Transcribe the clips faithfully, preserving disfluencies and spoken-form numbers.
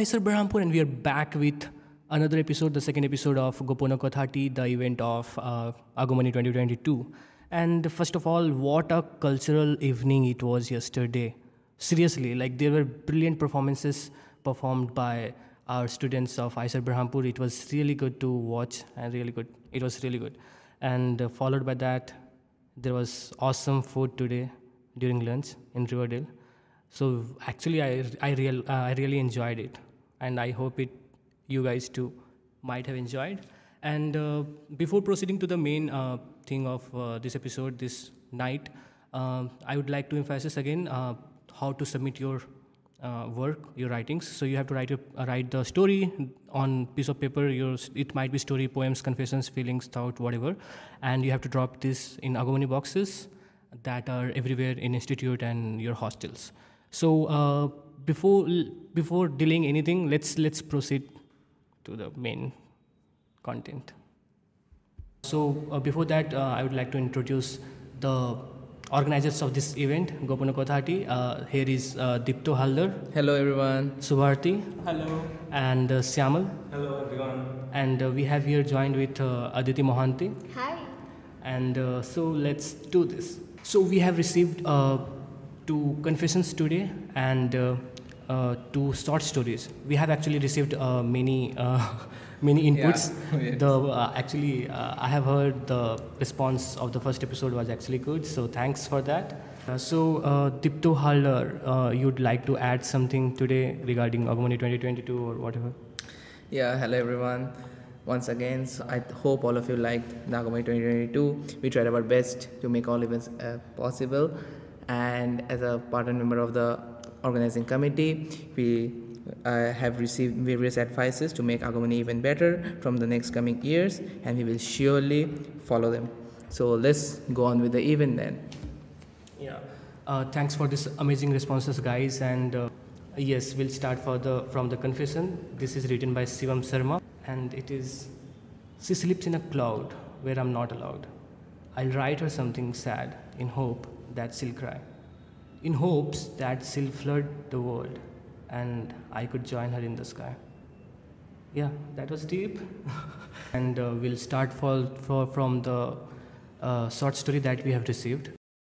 Aisar Berhampur, and we are back with another episode, the second episode of Gopono Kothati, the event of uh, Agomoni twenty twenty-two. And first of all, what a cultural evening it was yesterday. Seriously, like there were brilliant performances performed by our students of Aisar Berhampur. It was really good to watch and really good. It was really good. And uh, followed by that, there was awesome food today during lunch in Riverdale. So actually, I I real uh, I really enjoyed it, and I hope it you guys too might have enjoyed. And uh, before proceeding to the main uh, thing of uh, this episode this night, uh, I would like to emphasize again uh, how to submit your uh, work, your writings. So you have to write your, uh, write the story on piece of paper. Your it might be story, poems, confessions, feelings, thought, whatever, and you have to drop this in Agomoni boxes that are everywhere in institute and your hostels. So uh, before before delaying anything, let's let's proceed to the main content. So uh, before that, uh, I would like to introduce the organizers of this event, Gopono Kothati. Uh, here is uh, Dipto Haldar. Hello everyone. Subharti. Hello. And uh, Syamal. Hello everyone. And uh, we have here joined with uh, Aditi Mohanti. Hi. And uh, so let's do this. So we have received uh, two confessions today and uh, uh, two short stories. We have actually received uh, many uh, many inputs. Yeah. Yes. The uh, actually uh, I have heard the response of the first episode was actually good. So thanks for that. Uh, so uh, Dipto Haldar, uh, you'd like to add something today regarding Agomoni twenty twenty-two or whatever? Yeah, hello everyone. Once again, so I hope all of you liked Agomoni twenty twenty-two. We tried our best to make all events uh, possible. And as a partner member of the organizing committee, we uh, have received various advices to make Agomoni even better from the next coming years, and we will surely follow them. So let's go on with the event then. Yeah. Uh, thanks for this amazing responses, guys. And uh, yes, we'll start for the from the confession. This is written by Shivam Sharma, and it is: she sleeps in a cloud where I'm not allowed. I'll write her something sad in hope that she'll cry, in hopes that she'll flood the world and I could join her in the sky. Yeah, that was deep. And uh, we'll start for, for, from the uh, short story that we have received.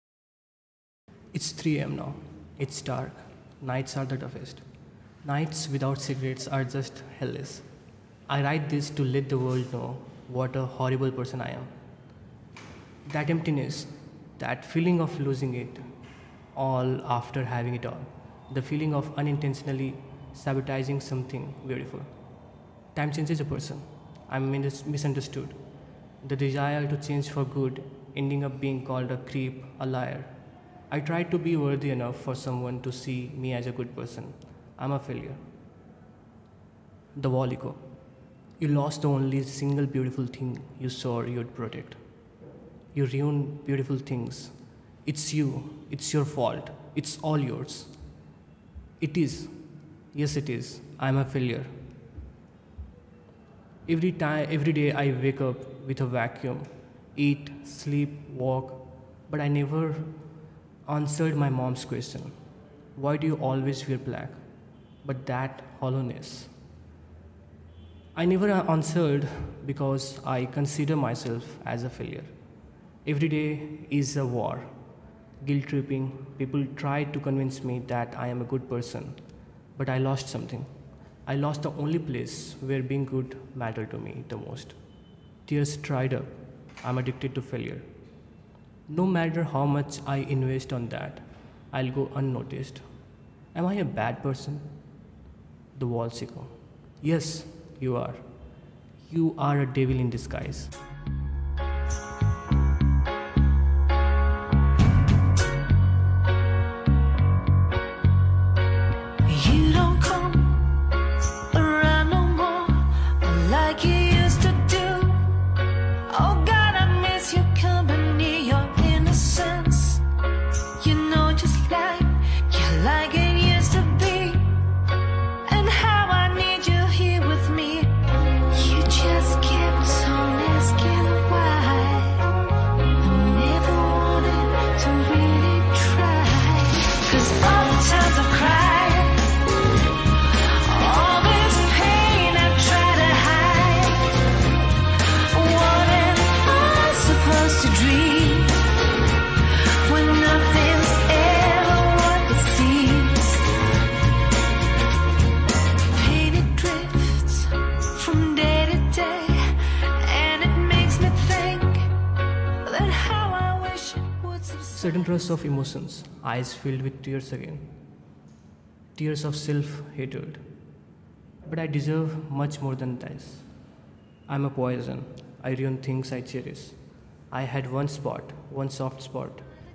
It's three a m now. It's dark. Nights are the toughest. Nights without cigarettes are just hellish. I write this to let the world know what a horrible person I am. That emptiness, that feeling of losing it all after having it all, the feeling of unintentionally sabotaging something beautiful. Time changes a person. I'm misunderstood. The desire to change for good, ending up being called a creep, a liar. I tried to be worthy enough for someone to see me as a good person. I'm a failure. The wall echo. You lost the only single beautiful thing you swore you'd protect. You ruin beautiful things. It's you. It's your fault. It's all yours. It is. Yes, it is. I'm a failure. Every time, every day I wake up with a vacuum, eat, sleep, walk, but I never answered my mom's question. Why do you always wear black? But that hollowness. I never answered because I consider myself as a failure. Every day is a war. Guilt tripping. People tried to convince me that I am a good person, but I lost something. I lost the only place where being good mattered to me the most. Tears dried up. I'm addicted to failure. No matter how much I invest on that, I'll go unnoticed. Am I a bad person? The walls echo. Yes, you are. You are a devil in disguise. Just kept on asking. Sudden rush of emotions, eyes filled with tears again. Tears of self-hatred. But I deserve much more than this. I'm a poison. I ruin things I cherish. I had one spot, one soft spot.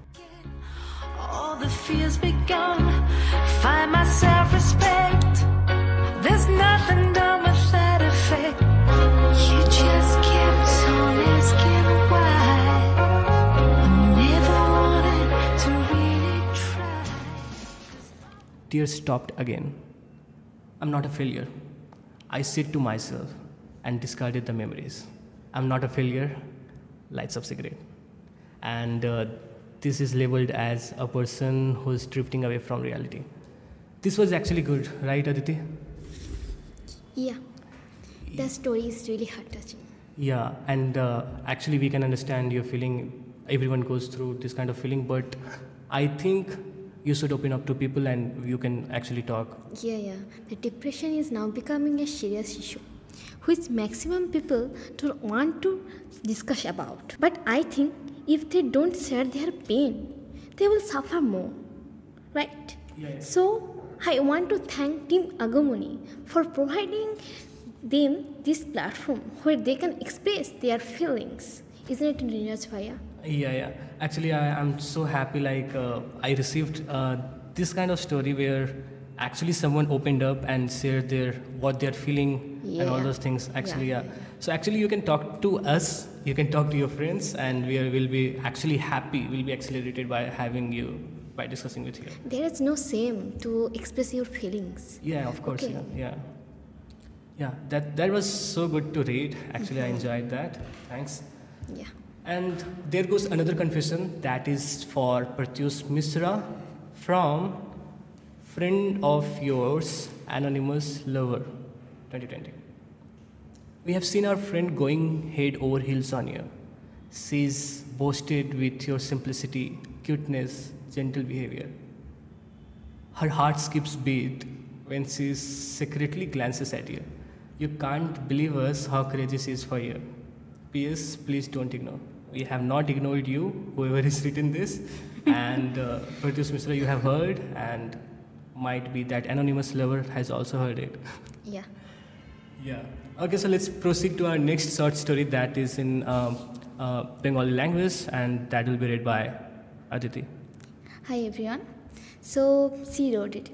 All the fears begun. Find my self-respect. There's nothing done with that effect. You just kept on asking why. I never wanted to really try. Tears stopped again. I'm not a failure. I said to myself and discarded the memories. I'm not a failure. Lights up cigarette. And uh, this is labeled as a person who's drifting away from reality. This was actually good, right, Aditi? Yeah, the story is really heart-touching. Yeah, and uh, actually we can understand your feeling. Everyone goes through this kind of feeling, but I think you should open up to people and you can actually talk. Yeah, yeah. The depression is now becoming a serious issue, which maximum people don't want to discuss about. But I think if they don't share their pain, they will suffer more, right? Yeah, yeah. So I want to thank Team Agomoni for providing them this platform where they can express their feelings. Isn't it, Niraj Bhaiya? Yeah, yeah. Actually, I am so happy. Like uh, I received uh, this kind of story where actually someone opened up and shared their what they're feeling Yeah. and all those things. Actually, Yeah, yeah. yeah, yeah. So actually, you can talk to us. You can talk to your friends, and we are, will be actually happy. We'll be accelerated by having you, by discussing with you. There is no shame to express your feelings. Yeah, of course. Okay. Yeah, yeah. Yeah, that that was so good to read. Actually, I enjoyed that. Thanks. Yeah. And there goes another confession that is for Pratyush Mishra from friend of yours, anonymous lover, twenty twenty. We have seen our friend going head over heels on you. She's boasted with your simplicity, cuteness, gentle behavior. Her heart skips beat when she secretly glances at you. You can't believe us how courageous she is for you. P S. Please don't ignore. We have not ignored you, whoever has written this. And uh, Pratyush Mishra, you have heard, and might be that anonymous lover has also heard it. Yeah. Yeah. Okay, so let's proceed to our next short story that is in um, uh, Bengali language, and that will be read by Aditi. Hi everyone. So she wrote it.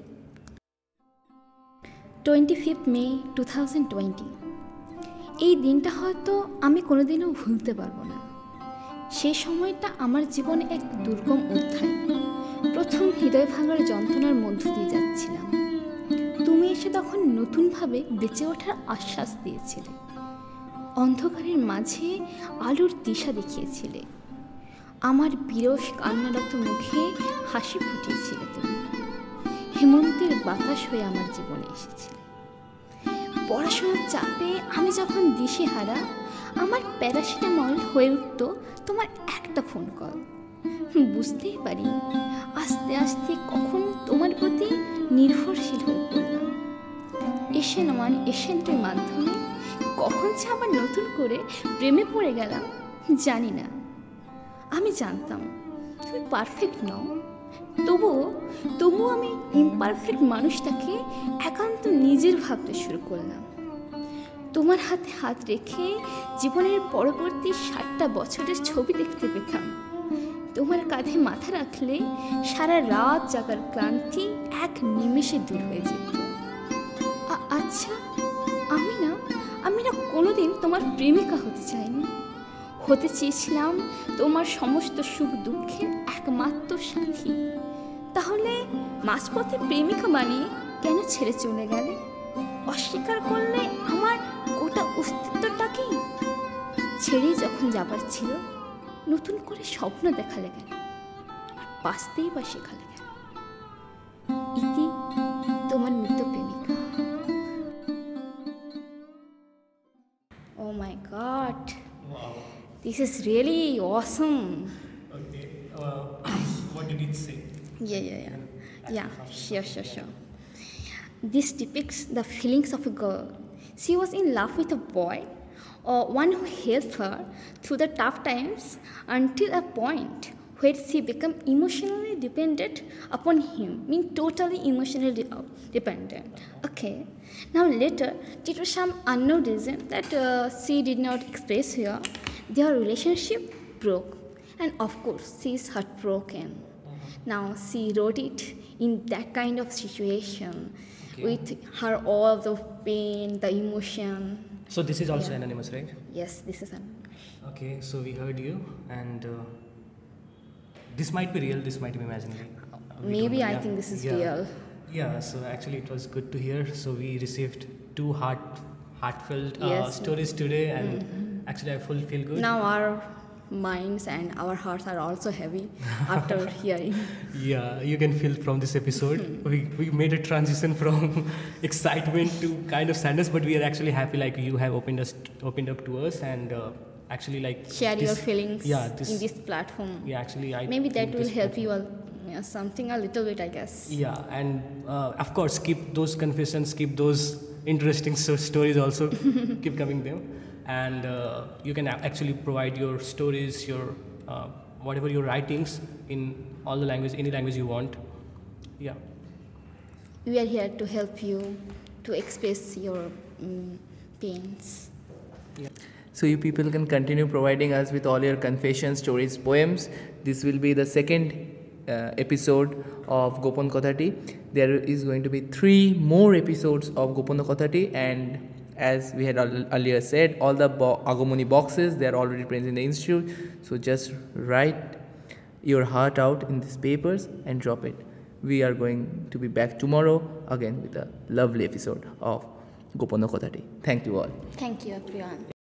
twenty-fifth May twenty twenty. এই দিনটা হয়তো আমি কোনোদিনও ভুলতে পারবো না। সেই সময়টা আমার জীবনে এক দুর্গম অধ্যায়। প্রথম হৃদয় ভাঙার যন্ত্রণার মধ্য দিয়ে যাচ্ছিলাম। তুমি এসে তখন নতুনভাবে বেঁচে ওঠার আশ্বাস দিয়েছিলে। অন্ধকারের মাঝে আলোর দিশা দেখিয়েছিলে। আমার বিরস কান্নারত মুখে হাসি ফুটিয়েছিলে তুমি। হেমন্তের বাতাস হয়ে আমার জীবনে এসেছিলে। পড়াশোনার চাপে আমি যখন দিশেহারা, আমার প্যারাসিটামল হয়ে উঠত তোমার একটা ফোন কল। বুঝতেই পারি আস্তে আস্তে কখন তোমার প্রতি নির্ভরশীল হয়ে পড়লাম। এশিয়ান ওয়ান এশিয়ানটের মাধ্যমে কখন যে আবার নতুন করে প্রেমে পড়ে গেলাম জানি না। আমি জানতাম তুমি পারফেক্ট নও, তবুও তবুও আমি ইমপারফেক্ট মানুষটাকে একান্ত নিজের ভাবতে শুরু করলাম। তোমার হাতে হাত রেখে জীবনের পরবর্তী ষাটটা বছরের ছবি দেখতে পেতাম। তোমার কাঁধে মাথা রাখলে সারা রাত জাগার ক্লান্তি এক নিমেষে দূর হয়ে যেত। আচ্ছা, আমি না আমি না কোনোদিন তোমার প্রেমিকা হতে চাইনি। হতে চেয়েছিলাম তোমার সমস্ত সুখ দুঃখের একমাত্র সাথী। তাহলে মাঝপথে প্রেমিকা বানিয়ে কেন ছেড়ে চলে গেলে? অস্বীকার করলে আমার গোটা অস্তিত্বটাকেই। ছেড়ে যখন যাবার ছিল, নতুন করে স্বপ্ন দেখালে কেন? আর বাঁচতেই বা শেখালে কেন? ইতি তোমার মৃত প্রেমিকা। Oh my God! Wow. This is really awesome. Okay. Uh, what did it say? Yeah, yeah, yeah. Yeah, sure, sure, sure. This depicts the feelings of a girl. She was in love with a boy, or one who helped her through the tough times until a point where she became emotionally dependent upon him, mean totally emotionally de- uh, dependent. Okay. Now later, due to some unknown reason that uh, she did not express here, their relationship broke, and of course she is heartbroken. Now she wrote it in that kind of situation, okay, with her all the pain, the emotion. So this is also Yeah. anonymous, right? Yes, this is anonymous. Okay, so we heard you, and uh, this might be real, this might be imaginary. Uh, we don't Maybe know, I yeah. think this is Yeah. real. Yeah, so actually it was good to hear. So we received two heart, heartfelt uh, Yes. stories today, and actually I full feel good. Now our minds and our hearts are also heavy after hearing. Yeah, you can feel from this episode. we, we made a transition from excitement to kind of sadness, but we are actually happy. Like you have opened us, opened up to us, and uh, actually like Share this- your feelings Yeah, this, in this platform. Yeah, actually I Maybe that think will this help platform- you all, yeah, something a little bit, I guess. Yeah, and uh, of course, keep those confessions, keep those interesting so- stories also, keep coming them, and uh, you can a- actually provide your stories, your uh, whatever your writings in all the language, any language you want. Yeah. We are here to help you to express your um, pains. So you people can continue providing us with all your confessions, stories, poems. This will be the second uh, episode of Gopono Kothati. There is going to be three more episodes of Gopono Kothati, and as we had al- earlier said, all the bo- Agomoni boxes, they are already present in the institute. So just write your heart out in these papers and drop it. We are going to be back tomorrow again with a lovely episode of Gopono Kothati. Thank you all. Thank you, everyone.